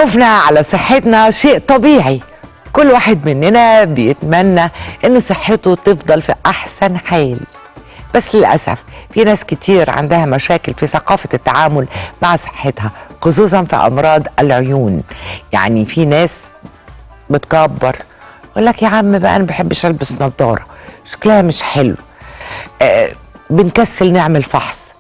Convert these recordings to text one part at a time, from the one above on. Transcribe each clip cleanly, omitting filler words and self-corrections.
خوفنا على صحتنا شيء طبيعي. كل واحد مننا بيتمنى ان صحته تفضل في احسن حال، بس للأسف في ناس كتير عندها مشاكل في ثقافة التعامل مع صحتها، خصوصا في أمراض العيون. يعني في ناس بتكبر يقول لك يا عم بقى أنا ما بحبش ألبس نظارة، شكلها مش حلو. بنكسل نعمل فحص.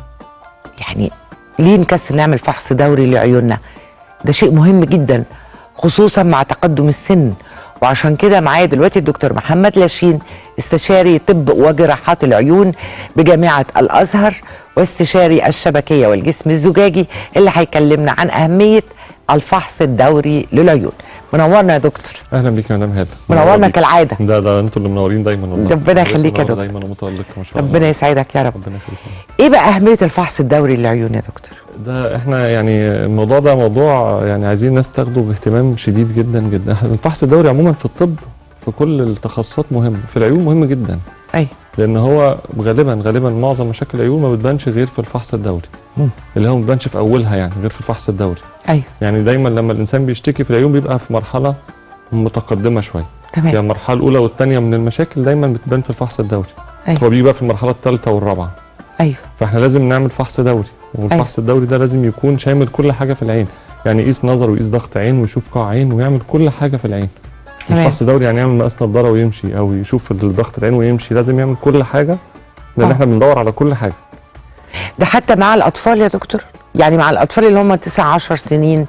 يعني ليه نكسل نعمل فحص دوري لعيوننا؟ ده شيء مهم جدا خصوصا مع تقدم السن. وعشان كده معايا دلوقتي الدكتور محمد لاشين، استشاري طب وجراحات العيون بجامعة الأزهر واستشاري الشبكية والجسم الزجاجي، اللي هيكلمنا عن أهمية الفحص الدوري للعيون. منورنا يا دكتور. اهلا بيك يا مدام هاله. منورنا كالعاده. ده انتوا اللي منورين دايما والله. ربنا يخليك يا دكتور. دايما ومتالق ما شاء الله. ربنا يسعدك يا رب. ربنا يخليك. ايه بقى أهمية الفحص الدوري للعيون يا دكتور؟ ده احنا يعني الموضوع ده موضوع يعني عايزين الناس تاخده باهتمام شديد جدا جدا. الفحص الدوري عموما في الطب في كل التخصصات مهم، في العيون مهم جدا. ايوه. لان هو غالبا معظم مشاكل العيون ما بتبانش غير في الفحص الدوري. اللي هو ما بتبانش في اولها يعني غير في الفحص الدوري. ايوه. يعني دايما لما الانسان بيشتكي في العيون بيبقى في مرحله متقدمه شويه. تمام. يعني المرحله الاولى والثانيه من المشاكل دايما بتبان في الفحص الدوري. أيوة. هو بيجي بقى في المرحله الثالثه والرابعه. ايوه. فاحنا لازم نعمل فحص دوري، والفحص الدوري ده لازم يكون شامل كل حاجه في العين. يعني يقيس نظر ويقيس ضغط عين ويشوف قاع عين ويعمل كل حاجه في العين. مش فحص دوري يعني يعمل مقاس نظاره ويمشي او يشوف ضغط العين ويمشي، لازم يعمل كل حاجه لان احنا بندور على كل حاجه. ده حتى مع الاطفال يا دكتور؟ يعني مع الاطفال اللي هم 9 10 سنين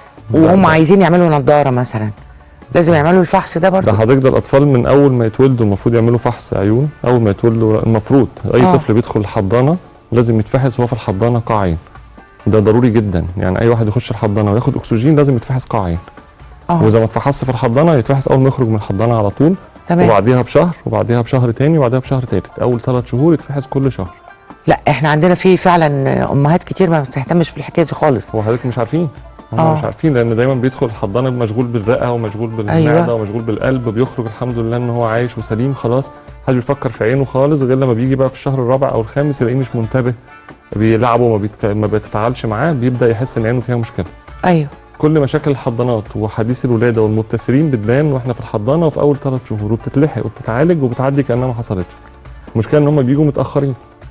وهم عايزين يعملوا نظاره مثلا لازم يعملوا الفحص ده برضه؟ ده حضرتك ده الاطفال من اول ما يتولدوا المفروض يعملوا فحص عيون. اول ما يتولدوا المفروض اي طفل بيدخل الحضانه لازم يتفحص وهو في الحضانه قاع عين. ده ضروري جدا. يعني اي واحد يخش الحضانه وياخد اكسجين لازم يتفحص قاع عين. واذا ما اتفحصش في الحضانه يتفحص اول ما يخرج من الحضانه على طول. تمام. وبعديها بشهر وبعديها بشهر تاني وبعديها بشهر تالت. اول 3 شهور يتفحص كل شهر. لا احنا عندنا في فعلا امهات كتير ما بتهتمش بالحكايه دي خالص. هو حضرتك مش عارفين. هم مش عارفين لان دايما بيدخل الحضانه مشغول بالرئه ومشغول بالمعده ومشغول بالقلب، بيخرج الحمد لله ان هو عايش وسليم خلاص، محدش بيفكر في عينه خالص غير لما بيجي بقى في الشهر الرابع او الخامس يلاقيه مش منتبه، بيلعبه ما بيتفاعلش معاه، بيبدا يحس ان عينه فيها مشكله. ايوه. كل مشاكل الحضانات وحديث الولاده والمبتسرين بتبان واحنا في الحضانه وفي اول 3 شهور، وبتتلحق وبتتعالج وبتعدي كانها ما حصلتش. المشكله ان هم بيجوا متاخرين.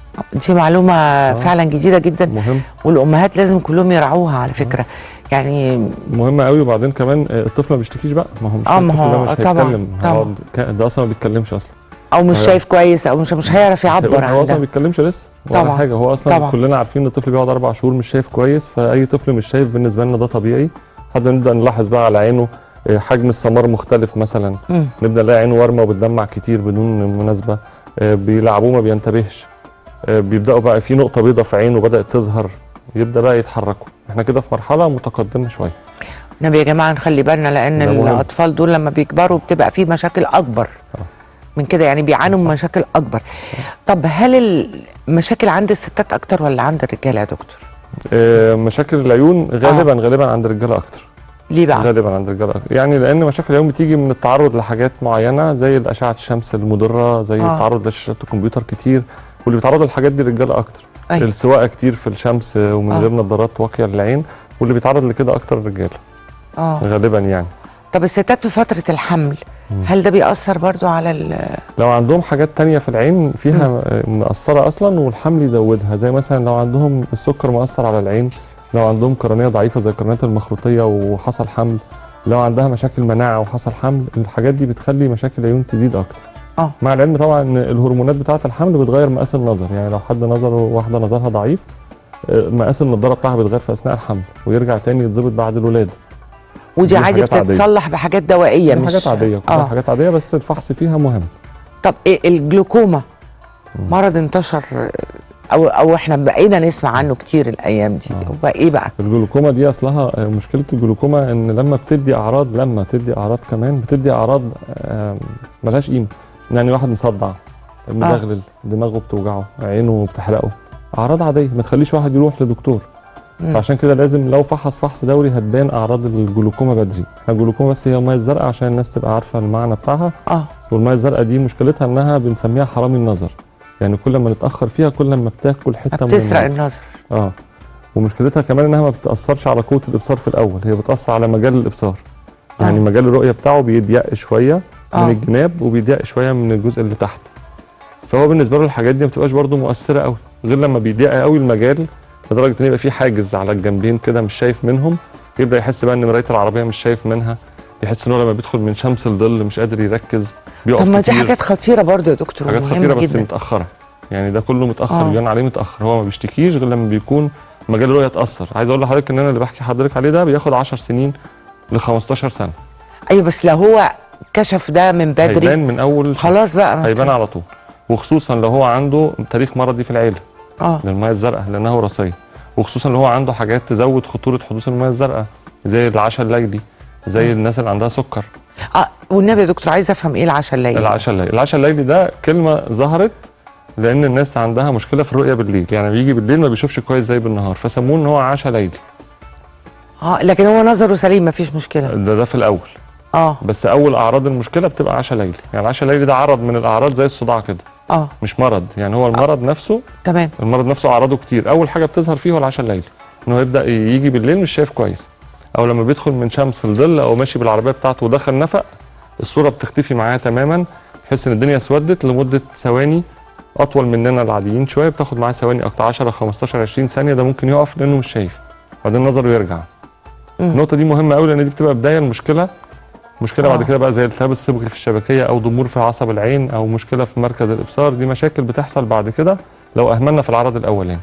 دي معلومه فعلا جديده جدا. مهم. والامهات لازم كلهم يراعوها على فكره. يعني مهمه قوي. وبعدين كمان الطفل ما بيشتكيش بقى، ما هو مش الطفل ده مش هيتكلم. طبعا. ده اصلا ما بيتكلمش اصلا، او مش شايف كويس او مش هيعرف يعبر عن ده. هو اصلا ما بيتكلمش لسه ولا حاجه. هو اصلا طبعا. كلنا عارفين ان الطفل بيقعد 4 شهور مش شايف كويس، فاي طفل مش شايف بالنسبه لنا ده طبيعي. لحد نبدا نلاحظ بقى على عينه حجم السمار مختلف مثلا. نبدا نلاقي عينه ورمه وبتدمع كتير بدون مناسبه. بيلعبوه ما بينتبهش. بيبداوا بقى في نقطه بيضاء في عينه بدات تظهر، يبدا بقى يتحركوا. احنا كده في مرحله متقدمه شويه. نبي يا جماعه نخلي بالنا لان الاطفال دول لما بيكبروا بتبقى في مشاكل اكبر من كده، يعني بيعانوا من مشاكل اكبر. طب هل المشاكل عند الستات اكتر ولا عند الرجاله يا دكتور؟ مشاكل العيون غالبا عند الرجاله اكتر. ليه بقى؟ غالبا عند الرجاله اكتر، يعني لان مشاكل العيون بتيجي من التعرض لحاجات معينه زي الاشعه الشمس المضره، زي التعرض لشاشات الكمبيوتر كتير، واللي بيتعرضوا للحاجات دي الرجاله اكتر. السواقه كتير في الشمس ومن غير نظارات واقيه للعين، واللي بيتعرض لكده اكتر الرجاله. غالبا يعني. طب الستات في فتره الحمل هل ده بيأثر برضو على لو عندهم حاجات تانية في العين فيها مأثرة أصلا والحمل يزودها، زي مثلا لو عندهم السكر مأثر على العين، لو عندهم قرنية ضعيفة زي القرنيات المخروطية وحصل حمل، لو عندها مشاكل مناعة وحصل حمل، الحاجات دي بتخلي مشاكل العيون تزيد أكتر. مع العلم طبعا إن الهرمونات بتاعة الحمل بتغير مقاس النظر. يعني لو حد واحدة نظرها ضعيف مقاس النضارة بتاعها بيتغير في أثناء الحمل ويرجع تاني يتظبط بعد الولادة. ودي عادي بتتصلح بحاجات دوائيه؟ مش حاجات عاديه، كلها حاجات عاديه بس الفحص فيها مهم. طب ايه الجلوكوما؟ مرض انتشر او احنا بقينا نسمع عنه كتير الايام دي. هو ايه بقى الجلوكوما دي؟ اصلها مشكله الجلوكوما ان لما بتدي اعراض كمان بتدي اعراض ملهاش قيمه. يعني واحد مصدع، مزغلل، دماغه بتوجعه، عينه بتحرقه، اعراض عاديه ما تخليش واحد يروح لدكتور. فعشان كده لازم لو فحص دوري هتبان اعراض الجلوكوما بدري. احنا الجلوكوما بس هي الميه الزرقاء عشان الناس تبقى عارفه المعنى بتاعها. والميه الزرقاء دي مشكلتها انها بنسميها حرامي النظر. يعني كل ما نتاخر فيها كل ما بتاكل حته من بتسرق النظر. ومشكلتها كمان انها ما بتاثرش على قوه الابصار في الاول، هي بتاثر على مجال الابصار. يعني مجال الرؤيه بتاعه بيضيق شويه من الجناب وبيضيق شويه من الجزء اللي تحت. فهو بالنسبه له الحاجات دي ما بتبقاش برده مؤثره قوي، غير لما بيضيق قوي المجال لدرجه ان يبقى في حاجز على الجنبين كده مش شايف منهم، يبدا يحس بقى ان مرايه العربيه مش شايف منها، يحس ان هو لما بيدخل من شمس لظل مش قادر يركز، بيقف طب ما دي كتير. حاجات خطيره برضه يا دكتور، حاجات ومهمة خطيره بس جدا. متاخره، يعني ده كله متاخر، بيبان عليه متاخر، هو ما بيشتكيش غير لما بيكون مجال الرؤيه اتاثر. عايز اقول لحضرتك ان انا اللي بحكي حضرتك عليه ده بياخد 10 سنين ل 15 سنه. ايوه بس لو هو كشف ده من بدري هيبان من اول خلاص بقى هيبان على طول، وخصوصا لو هو عنده تاريخ مرضي في العيله للميه الزرقاء لانها وراثيه، وخصوصا لو هو عنده حاجات تزود خطوره حدوث الميه الزرقاء زي العشاء الليلي، زي الناس اللي عندها سكر. والنبي يا دكتور عايزه افهم ايه العشاء الليلي؟ العشاء الليلي ده كلمه ظهرت لان الناس عندها مشكله في الرؤيه بالليل، يعني بيجي بالليل ما بيشوفش كويس زي بالنهار، فسموه ان هو عشاء ليلي. لكن هو نظره سليم مفيش مشكله. ده في الاول. بس اول اعراض المشكله بتبقى عشاء ليلي، يعني العشاء الليلي ده عرض من الاعراض زي الصداع كده. مش مرض، يعني هو المرض نفسه. تمام. المرض نفسه اعراضه كتير، اول حاجه بتظهر فيه هو العشاء الليلي، انه يبدا يجي بالليل مش شايف كويس، او لما بيدخل من شمس لظل او ماشي بالعربيه بتاعته ودخل نفق الصوره بتختفي معاه تماما، يحس ان الدنيا اسودت لمده ثواني اطول مننا العاديين شويه، بتاخد معاه ثواني اكتر 10 15 20 ثانيه، ده ممكن يقف لانه مش شايف، بعدين نظره يرجع. النقطه دي مهمه قوي لان دي بتبقى بدايه المشكله. بعد كده بقى زي التهاب الصبغي في الشبكيه او ضمور في عصب العين او مشكله في مركز الابصار، دي مشاكل بتحصل بعد كده لو اهملنا في العرض الاولاني.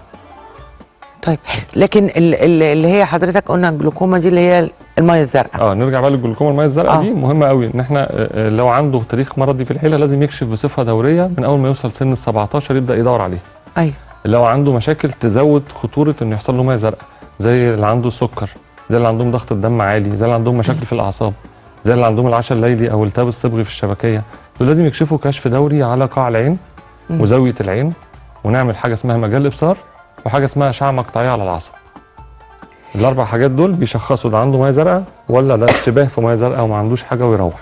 طيب لكن اللي هي حضرتك قلنا الجلوكوما دي اللي هي الميه الزرقاء. نرجع بقى للجلوكوما الميه الزرقاء. دي مهمه قوي ان احنا لو عنده تاريخ مرضي في العيله لازم يكشف بصفه دوريه من اول ما يوصل سن ال 17 يبدا يدور عليها. ايوه. لو عنده مشاكل تزود خطوره انه يحصل له ميه زرقاء، زي اللي عنده السكر، زي اللي عندهم ضغط الدم عالي، زي اللي عندهم مشاكل في الاعصاب، زي اللي عندهم العشاء الليلي او التهاب الصبغي في الشبكيه، دول لازم يكشفوا كشف دوري على قاع العين وزاويه العين، ونعمل حاجه اسمها مجال ابصار وحاجه اسمها اشعه مقطعيه على العصب. الاربع حاجات دول بيشخصوا ده عنده ميه زرقاء ولا ده اشتباه في ميه زرقاء وما عندوش حاجه ويروح.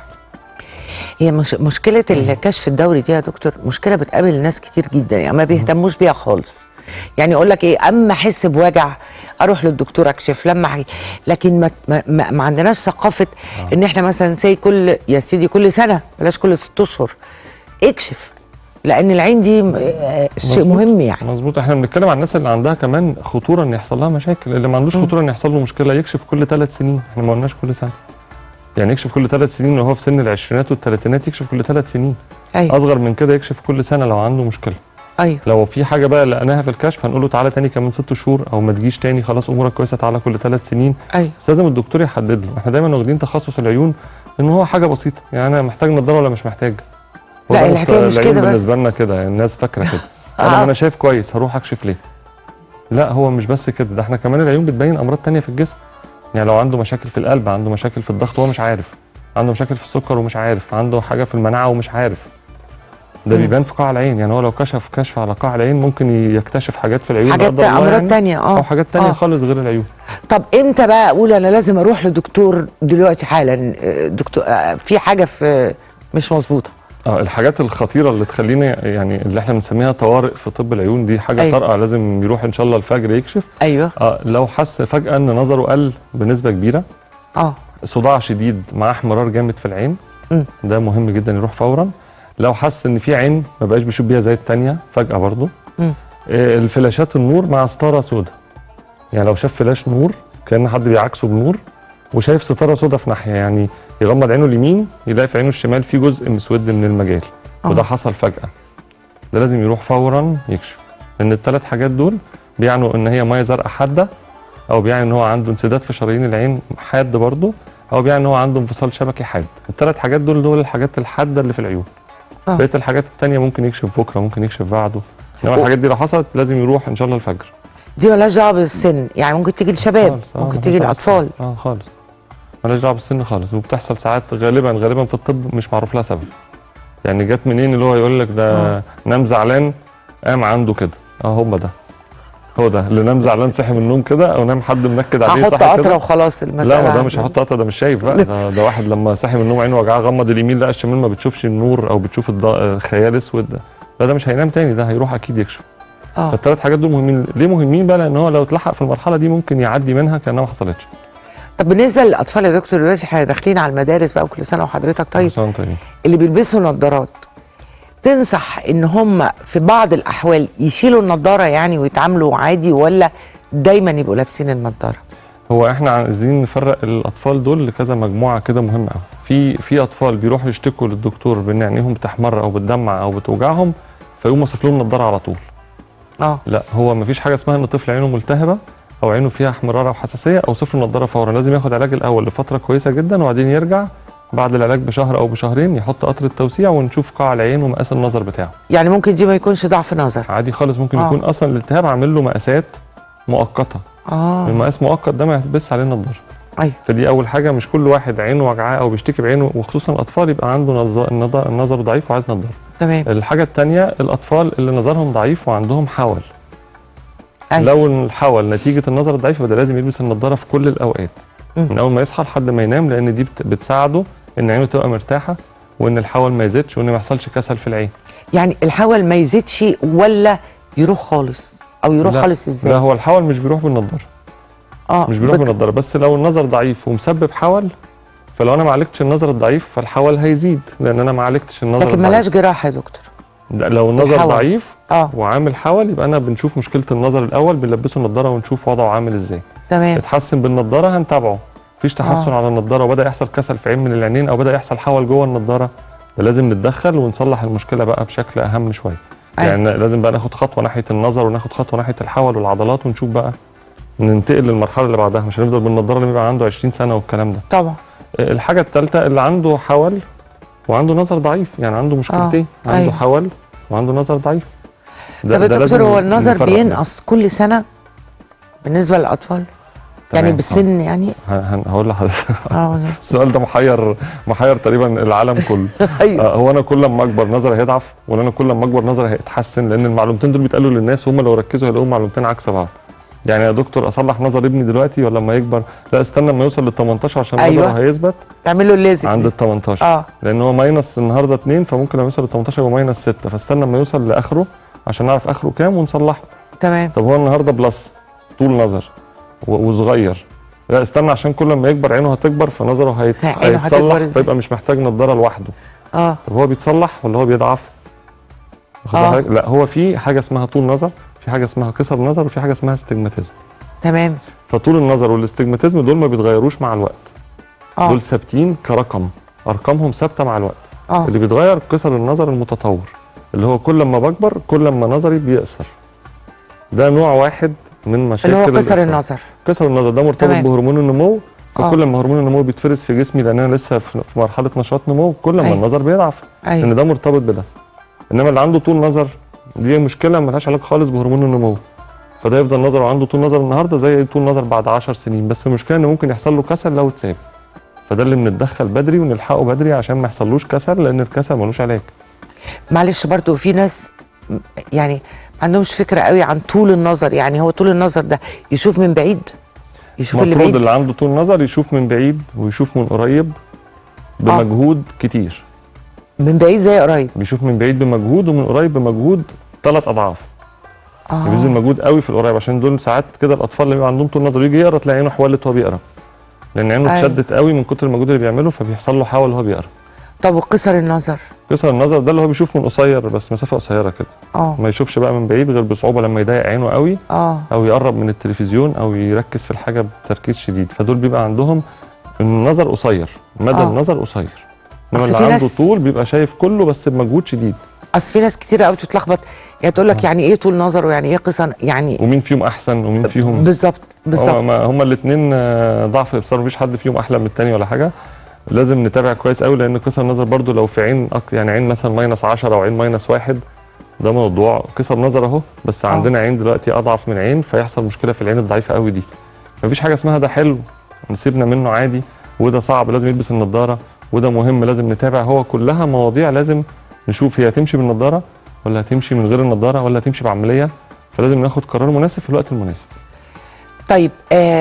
هي مشكله الكشف الدوري دي يا دكتور مشكله بتقابل ناس كتير جدا، يعني ما بيهتموش بيها خالص. يعني اقول لك ايه، اما احس بوجع اروح للدكتور اكشف، لما لكن ما عندناش ثقافه ان احنا مثلا يا سيدي كل سنه، بلاش كل 6 اشهر اكشف، لان العين دي شيء مهم يعني. مظبوط. احنا بنتكلم عن الناس اللي عندها كمان خطوره ان يحصل لها مشاكل، اللي ما عندوش خطوره ان يحصل له مشكله يكشف كل 3 سنين، احنا ما قلناش كل سنه. يعني يكشف كل 3 سنين وهو في سن العشرينات والثلاثينات يكشف كل 3 سنين. أيوة. اصغر من كده يكشف كل سنه لو عنده مشكله. ايوه. لو في حاجه بقى لقيناها في الكشف هنقول له تعالى تاني كمان 6 شهور او ما تجيش تاني خلاص امورك كويسه تعالى كل 3 سنين. ايوه. بس لازم الدكتور يحدد له. احنا دايما واخدين تخصص العيون ان هو حاجه بسيطه، يعني انا محتاج نضاره ولا مش محتاج؟ لا الحكايه مش كده بس بالنسبه لنا كده، يعني الناس فاكره كده. انا شايف كويس هروح اكشف ليه؟ لا هو مش بس كده، ده احنا كمان العيون بتبين امراض تانية في الجسم. يعني لو عنده مشاكل في القلب، عنده مشاكل في الضغط وهو مش عارف، عنده مشاكل في السكر ومش عارف، عنده حاجه في المناعه ومش عارف، ده بيبان في قاع العين. يعني هو لو كشف على قاع العين ممكن يكتشف حاجات في العيون، حاجات امراض يعني تانية او حاجات تانية خالص غير العيون. طب امتى بقى اقول انا لازم اروح لدكتور دلوقتي حالا؟ دكتور في حاجه في مش مظبوطه؟ الحاجات الخطيره اللي تخلينا يعني اللي احنا بنسميها طوارئ في طب العيون، دي حاجه أيوة. طارئه لازم يروح ان شاء الله الفجر يكشف. ايوه. لو حس فجاه ان نظره قل بنسبه كبيره، صداع شديد مع احمرار جامد في العين، ده مهم جدا يروح فورا. لو حس ان في عين ما بقاش بيشوف بيها زي الثانيه فجاه برضه. الفلاشات النور مع ستاره سوداء، يعني لو شاف فلاش نور كان حد بيعكسه بنور وشايف ستاره سوداء في ناحيه، يعني يغمض عينه اليمين يلاقي في عينه الشمال في جزء مسود من المجال، وده حصل فجاه، ده لازم يروح فورا يكشف، لان الثلاث حاجات دول بيعنوا ان هي ميه زرقاء حاده، او بيعني ان هو عنده انسداد في شرايين العين حاد برضه، او بيعني ان هو عنده انفصال شبكي حاد. الثلاث حاجات دول الحاجات الحاده اللي في العيون. بقيه الحاجات الثانيه ممكن يكشف بكره، ممكن يكشف بعده، انما الحاجات دي لو حصلت لازم يروح ان شاء الله الفجر. دي مالهاش دعوه بالسن، يعني ممكن تيجي للشباب، ممكن تيجي للاطفال. خالص مالهاش دعوه بالسن خالص، وبتحصل ساعات غالبا في الطب مش معروف لها سبب. يعني جت منين اللي هو يقول لك ده نام زعلان قام عنده كده، هو ده اللي نام زعلان صحي من النوم كده، او نام حد منكد عليه صحي كده هحط قطره وخلاص المساله. لا ده مش هحط قطره، ده مش شايف بقى، ده واحد لما صحي من النوم عينه وجعاه غمض اليمين لقى الشمال ما بتشوفش النور او بتشوف الخيال اسود، ده مش هينام تاني، ده هيروح اكيد يكشف. فالثلاث حاجات دول مهمين. ليه مهمين بقى؟ لان هو لو اتلحق في المرحله دي ممكن يعدي منها كانها ما حصلتش. طب بالنسبه للاطفال يا دكتور، دلوقتي احنا داخلين على المدارس بقى، وكل سنه وحضرتك طيب. اللي بيلبسوا نظارات، تنصح ان هم في بعض الاحوال يشيلوا النظاره يعني ويتعاملوا عادي، ولا دايما يبقوا لابسين النظاره؟ هو احنا عايزين نفرق الاطفال دول لكذا مجموعه كده مهمه قوي. في اطفال بيروحوا يشتكوا للدكتور بان عينيهم بتحمر او بتدمع او بتوجعهم، فيقوم واصف لهم نظاره على طول. لا، هو مفيش حاجه اسمها ان طفل عينه ملتهبه او عينه فيها احمرار او حساسيه اوصف له النضاره فورا. لازم ياخد علاج الاول لفتره كويسه جدا، وبعدين يرجع بعد العلاج بشهر او بشهرين يحط قطره توسيع ونشوف قاع العين ومقاس النظر بتاعه. يعني ممكن دي ما يكونش ضعف نظر عادي خالص، ممكن يكون اصلا الالتهاب عامل له مقاسات مؤقته. المقاس مؤقت ده ما يلبس عليه النضاره. ايوه. فدي اول حاجه، مش كل واحد عينه وجعاه او بيشتكي بعينه، وخصوصا الاطفال يبقى عنده النظر ضعيف وعايز نضاره. تمام. الحاجه الثانيه، الاطفال اللي نظرهم ضعيف وعندهم حول. أيوة. لو الحول نتيجه النظر الضعيف فده لازم يلبس النضاره في كل الاوقات، من اول ما يصحى لحد ما ينام، لان دي بتساعده ان عينه تبقى مرتاحه، وان الحول ما يزيدش، وان ما يحصلش كسل في العين. يعني الحول ما يزيدش ولا يروح خالص؟ او يروح خالص ازاي؟ لا، هو الحول مش بيروح بالنضاره. مش بيروح بالنضاره، بس لو النظر ضعيف ومسبب حول، فلو انا ما عالجتش النظر الضعيف فالحول هيزيد، لان انا ما عالجتش النظر لكن ملاش جراحه يا دكتور. لو النظر ضعيف وعامل حول، يبقى انا بنشوف مشكله النظر الاول، بنلبسه النضاره ونشوف وضعه عامل ازاي. تمام. اتحسن بالنضاره هنتابعه، مفيش تحسن على النضاره وبدا يحصل كسل في عين من العينين او بدا يحصل حول جوه النضاره، لازم نتدخل ونصلح المشكله بقى بشكل اهم شويه. يعني لازم بقى ناخد خطوه ناحيه النظر وناخد خطوه ناحيه الحول والعضلات، ونشوف بقى ننتقل للمرحله اللي بعدها. مش هنفضل بالنضاره اللي بيبقى عنده 20 سنه والكلام ده. طبعا. الحاجه الثالثه، اللي عنده حول وعنده نظر ضعيف، يعني عنده مشكلتين، عنده حول وعنده نظر ضعيف. طب يا دكتور، هو النظر بينقص كل سنه بالنسبه للاطفال؟ يعني بالسن يعني؟ هقول لحضرتك. السؤال ده محير تقريبا العالم كله. أيوة. هو انا كل ما اكبر نظري هيضعف، ولا انا كل ما اكبر نظري هيتحسن؟ لان المعلومتين دول بيتقالوا للناس، هم لو ركزوا هيلاقوا معلومتين عكس بعض. يعني يا دكتور اصلح نظر ابني دلوقتي ولا لما يكبر؟ لا، استنى لما يوصل لل 18 عشان نظره هيثبت. تعمل له الليزك عند ال 18. لان هو ماينس النهارده 2، فممكن لما يوصل لل 18 يبقى ماينس 6، فاستنى لما يوصل لاخره عشان نعرف اخره كام ونصلحه. تمام. طب هو النهارده بلس طول نظر وصغير، لا استنى عشان كل ما يكبر عينه هتكبر فنظره هيتصلح، فيبقى مش محتاج نظاره لوحده. طب هو بيتصلح ولا هو بيضعف؟ لا، هو في حاجه اسمها طول نظر، في حاجه اسمها قصر نظر، وفي حاجه اسمها استجماتيزم. تمام. فطول النظر والاستجماتيزم دول ما بيتغيروش مع الوقت. دول ثابتين كرقم، ارقامهم ثابته مع الوقت. اللي بيتغير قصر النظر المتطور، اللي هو كل ما بكبر كل ما نظري بيقصر. ده نوع واحد من مشاكل اللي هو قصر النظر. قصر النظر ده مرتبط بهرمون النمو، فكل ما هرمون النمو بيتفرز في جسمي، لان انا لسه في مرحله نشاط نمو، كل ما النظر بيضعف. لان ده مرتبط بده. انما اللي عنده طول نظر دي مشكله ملهاش علاقه خالص بهرمون النمو، فده يفضل نظره عنده طول نظر النهارده زي طول نظر بعد 10 سنين، بس المشكله ان ممكن يحصل له كسل لو اتساب. فده اللي بنتدخل بدري ونلحقه بدري عشان ما يحصلوش كسل، لان الكسل ملوش علاج. معلش برضو في ناس يعني ما عندهمش فكره قوي عن طول النظر. يعني هو طول النظر ده يشوف من بعيد، يشوف اللي بعيد؟ المفروض اللي عنده طول نظر يشوف من بعيد ويشوف من قريب بمجهود كتير. من بعيد زي قريب؟ بيشوف من بعيد بمجهود ومن قريب بمجهود 3 أضعاف. بيبذل مجهود قوي في القريب، عشان دول ساعات كده الاطفال اللي بيبقى عندهم طول نظر يجي يقرا تلاقي عينه حولت وهو بيقرا، لان عينه اتشدت قوي من كتر المجهود اللي بيعمله، فبيحصل له حول وهو بيقرا. طب وقصر النظر؟ قصر النظر ده اللي هو بيشوف من قصير بس مسافه قصيره كده، ما يشوفش بقى من بعيد غير بصعوبه لما يضايق عينه قوي، او يقرب من التلفزيون او يركز في الحاجه بتركيز شديد، فدول بيبقى عندهم النظر قصير، مدى النظر قصير. انما اللي عنده طول بيبقى شايف كله بس بمجهود شديد. اصل في ناس كتير قوي بتتلخبط، يعني تقول لك يعني ايه طول نظر ويعني ايه قصر، يعني ومين فيهم احسن ومين فيهم بالظبط. هما الاثنين ضعف ابصار، مفيش حد فيهم احلى من الثاني ولا حاجه. لازم نتابع كويس قوي، لان قصر النظر برضو لو في عين يعني عين مثلا ماينس 10 او عين ماينس 1 ده موضوع قصر نظر اهو، بس عندنا عين دلوقتي اضعف من عين فيحصل مشكله في العين الضعيفه قوي دي. مفيش حاجه اسمها ده حلو نسيبنا منه عادي، وده صعب لازم يلبس النضاره، وده مهم لازم نتابع. هو كلها مواضيع لازم نشوف هي هتمشي بالنضاره ولا هتمشي من غير النضاره ولا هتمشي بعمليه، فلازم ناخد قرار مناسب في الوقت المناسب. طيب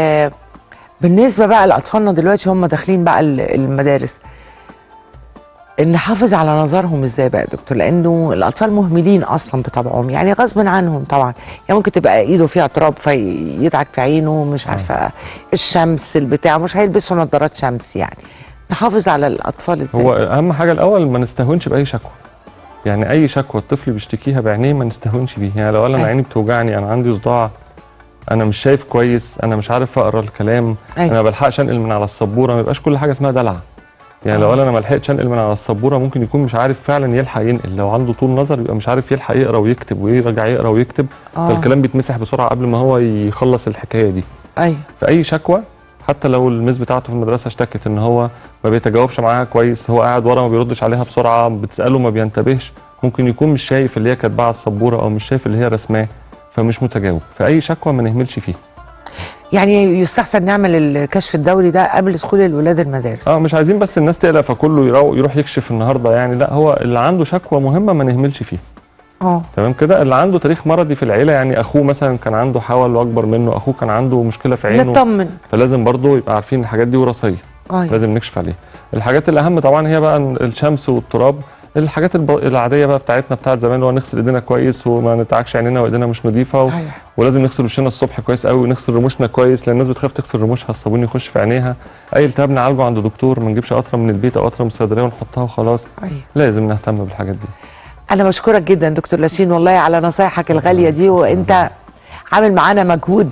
بالنسبه بقى لاطفالنا دلوقتي هم داخلين بقى المدارس، نحافظ على نظرهم ازاي بقى يا دكتور؟ لانه الاطفال مهملين اصلا بطبعهم، يعني غصب عنهم طبعا، يعني ممكن تبقى ايده فيها تراب فيدعك في عينه، مش عارفه الشمس البتاع، مش هيلبسوا نظارات شمس يعني. نحافظ على الاطفال ازاي؟ هو اهم حاجه الاول ما نستهونش باي شكوى، يعني اي شكوى الطفل بيشتكيها بعينيه ما نستهونش بيه. يعني لو قال انا عيني بتوجعني، انا عندي صداع، انا مش شايف كويس، انا مش عارف اقرا الكلام، انا ما بلحقش انقل من على السبوره، ما يبقاش كل حاجه اسمها دلع. يعني لو قال انا ما لحقتش انقل من على السبوره، ممكن يكون مش عارف فعلا يلحق ينقل. لو عنده طول نظر يبقى مش عارف يلحق يقرا ويكتب ويرجع يقرا ويكتب، فالكلام بيتمسح بسرعه قبل ما هو يخلص الحكايه دي. ايوه. فاي شكوى، حتى لو الميس بتاعته في المدرسه اشتكت ان هو ما بيتجاوبش معاها كويس، هو قاعد ورا ما بيردش عليها بسرعه، بتساله ما بينتبهش، ممكن يكون مش شايف اللي هي كاتباه على السبوره او مش شايف اللي هي رسماه، فمش متجاوب. فاي شكوى ما نهملش فيها. يعني يستحسن نعمل الكشف الدوري ده قبل دخول الولاد المدارس؟ مش عايزين بس الناس تقلق فكله يروح يكشف النهارده، يعني لا، هو اللي عنده شكوى مهمه ما نهملش فيها. تمام كده. اللي عنده تاريخ مرضي في العيله، يعني اخوه مثلا كان عنده حول واكبر منه، اخوه كان عنده مشكله في عينه، نطمن، فلازم برضه يبقى عارفين الحاجات دي وراثيه. لازم نكشف عليها. الحاجات الاهم طبعا هي بقى الشمس والتراب، الحاجات العاديه بقى بتاعتنا بتاعت زمان، اللي هو نغسل ايدينا كويس وما نتعكش عينينا وايدينا مش نظيفه، ولازم نغسل وشنا الصبح كويس قوي، ونغسل رموشنا كويس، لان الناس بتخاف تغسل رموشها، الصابون يخش في عينيها. اي التهاب نعالجه عند دكتور، ما نجيبش قطره من البيت او قطره من الصيدليه ونحطها وخلاص. لازم نهتم بالحاجات دي. انا بشكرك جدا دكتور لاشين والله على نصايحك الغاليه دي، وانت عامل معانا مجهود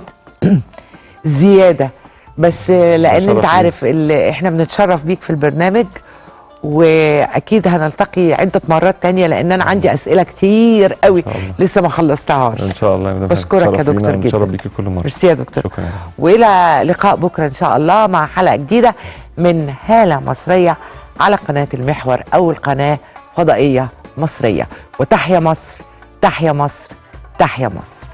زياده، بس لان انت عارف احنا بنتشرف بيك في البرنامج، واكيد هنلتقي عده مرات تانية، لان انا عندي اسئله كتير قوي لسه ما خلصتهاش. ان شاء الله. بشكرك يا دكتور جدا. بتشرف بيكي كل مره. ميرسي يا دكتور. شكرا. والى لقاء بكره ان شاء الله مع حلقه جديده من هاله مصريه على قناه المحور، اول قناه فضائيه مصريه. وتحيا مصر، تحيا مصر، تحيا مصر.